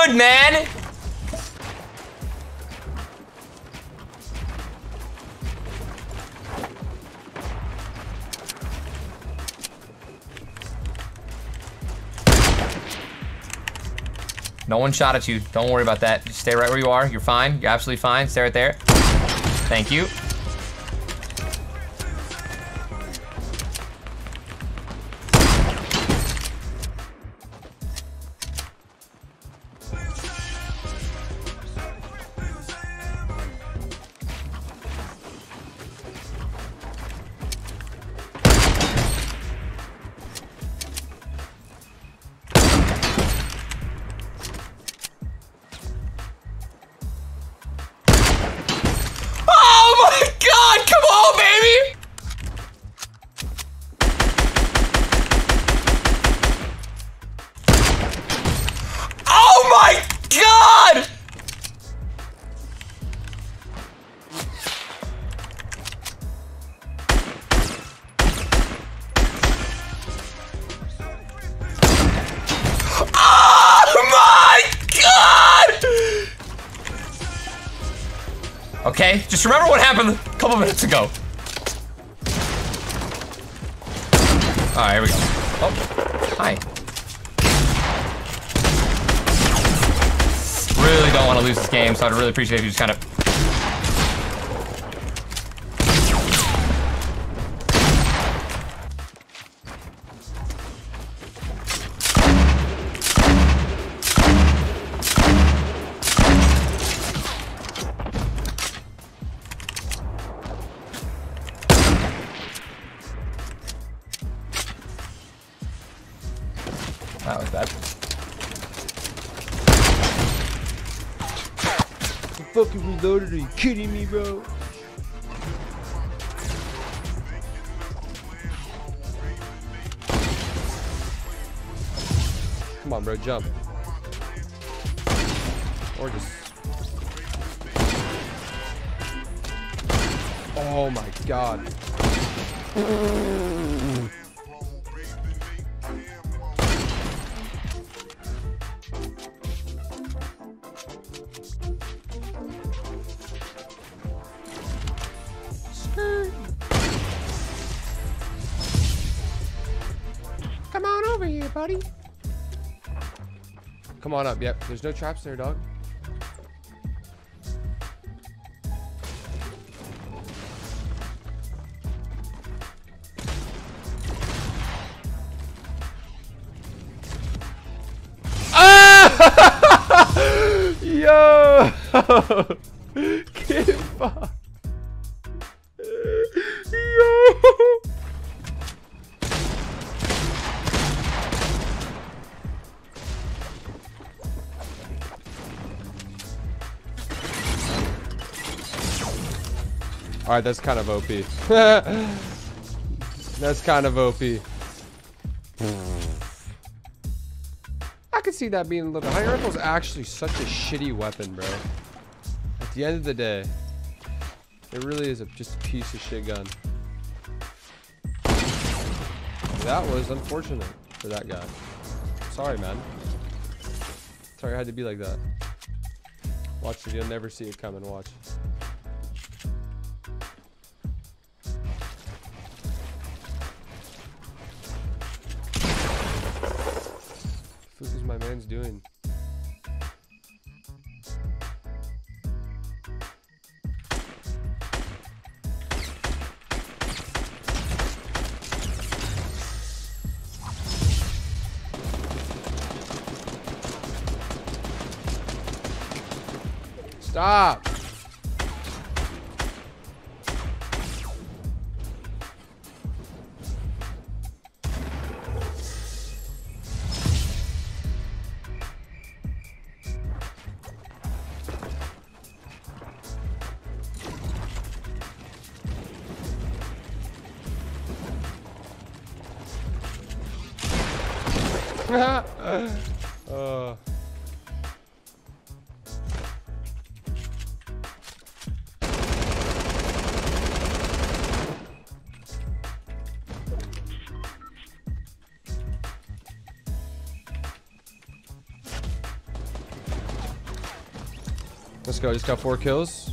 good, man. No one shot at you. Don't worry about that. Just stay right where you are. You're fine. You're absolutely fine. Stay right there. Thank you. Okay, just remember what happened a couple minutes ago. Alright, here we go. Oh, hi. Really don't want to lose this game, so I'd really appreciate if you just kind of... That was bad. I'm fucking reloaded. Are you kidding me, bro? Come on, bro, jump. Or just... Oh my god. Come on over here, buddy. Come on up. Yep, there's no traps there, dog. Ah! Yo! Get fucked. Yo! Alright, that's kind of OP. That's kind of OP. I could see that being a little bit. High rifle is actually such a shitty weapon, bro. At the end of the day, it really is just a piece of shit gun. That was unfortunate for that guy. Sorry, man. Sorry I had to be like that. Watch it, you'll never see it coming. Watch. What is my man's doing? Stop! Let's go. Just got 4 kills.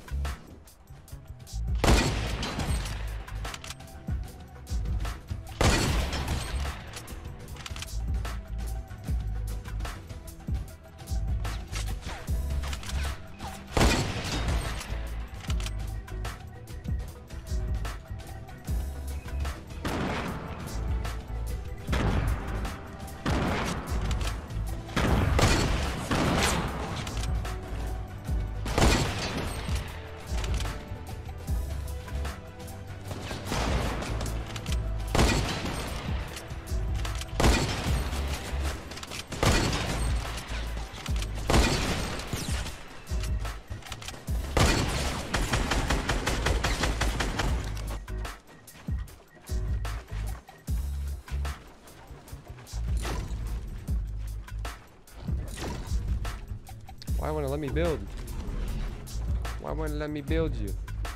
Why won't it let me build? Why won't it let me build you?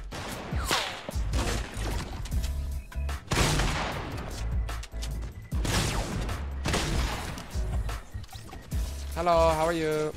Hello, how are you?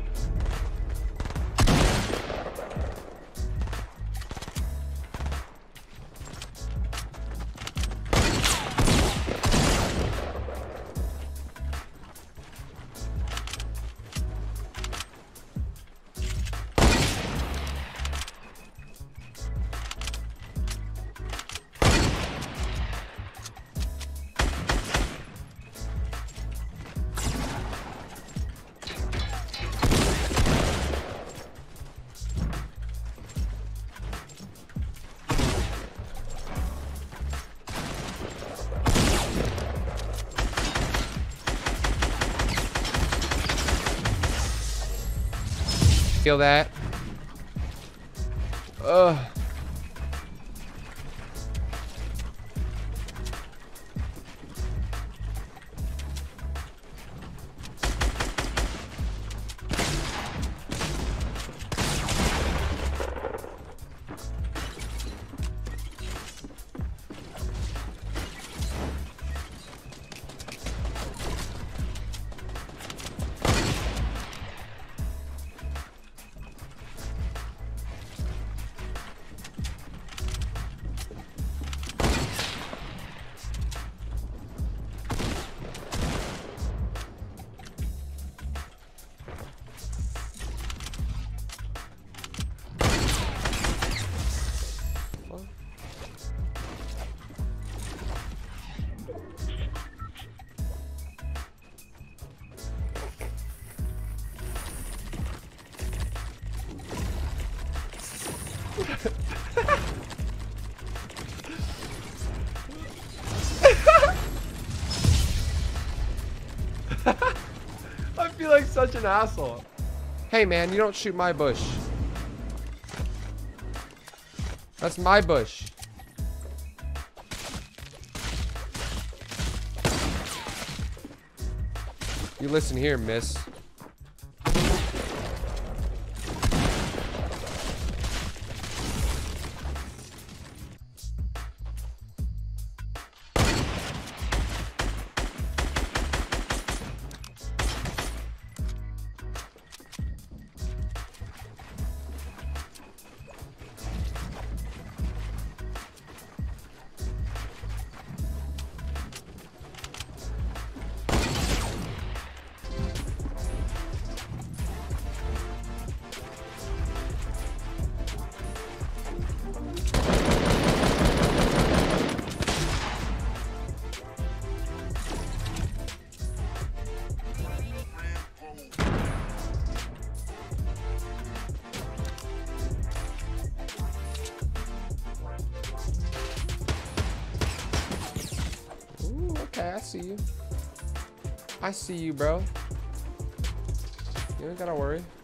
Feel that? Ugh. I feel like such an asshole. Hey man, you don't shoot my bush. That's my bush. You listen here, miss. Okay, I see you. I see you, bro. You ain't gotta worry.